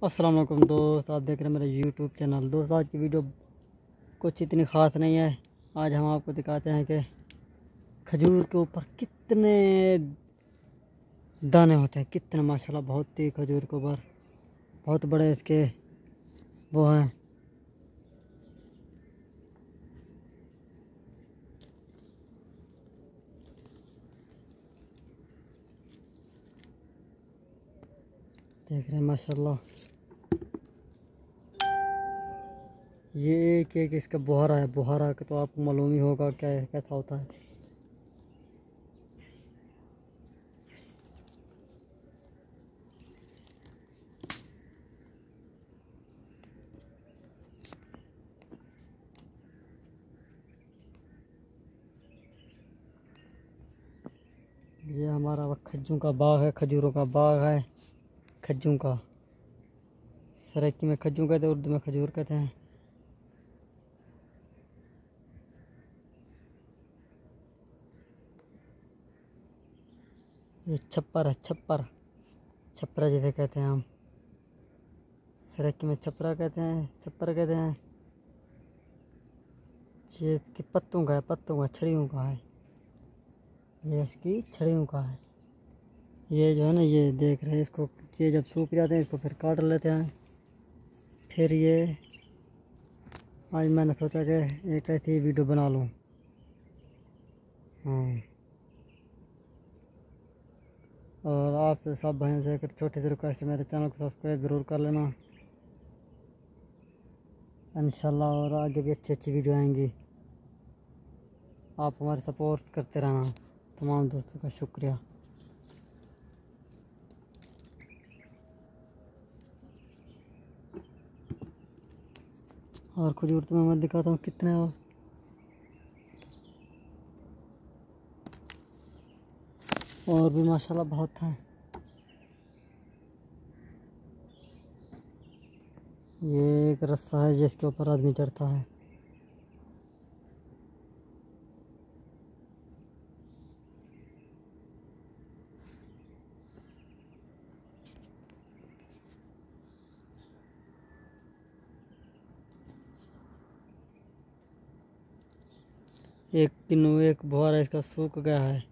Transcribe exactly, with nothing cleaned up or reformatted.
अस्सलाम वालेकुम दोस्त, आप देख रहे हैं मेरा यूट्यूब चैनल। दोस्त आज की वीडियो कुछ इतनी ख़ास नहीं है। आज हम आपको दिखाते हैं कि खजूर के ऊपर कितने दाने होते हैं, कितने माशाल्लाह बहुत ही खजूर के ऊपर बहुत बड़े इसके वो हैं। देख रहे हैं माशाल्लाह, ये एक एक इसका बुहारा है। बुहारा का तो आपको मालूम ही होगा क्या कैसा होता है। ये हमारा खज्जू का बाग है, खजूरों का बाग है खज्जू का। सराइकी में खज्जू कहते हैं, उर्दू में खजूर कहते हैं। ये छप्पर है, छप्पर छप्परा जिसे कहते हैं हम। सराइकी में छपरा कहते हैं, छप्पर कहते हैं। ये इसके पत्तों का है, पत्तों का छड़ियों का है। ये इसकी छड़ियों का है। ये जो है ना, ये देख रहे हैं इसको, ये जब सूख जाते हैं इसको फिर काट लेते हैं। फिर ये आज मैंने सोचा कि एक ऐसी वीडियो बना लूँ। हाँ, और आपसे सब भाइयों से एक छोटी सी रिक्वेस्ट है, मेरे चैनल को सब्सक्राइब ज़रूर कर लेना इंशाल्लाह। और आगे भी अच्छी अच्छी वीडियो आएंगी। आप हमारी सपोर्ट करते रहना। तमाम दोस्तों का शुक्रिया। और खजूर तुम्हें मैं दिखाता हूँ कितने हो। और भी माशाल्लाह बहुत हैं। ये एक रस्सा है जिसके ऊपर आदमी चढ़ता है। एक दिन एक बुहारा इसका सूख गया है।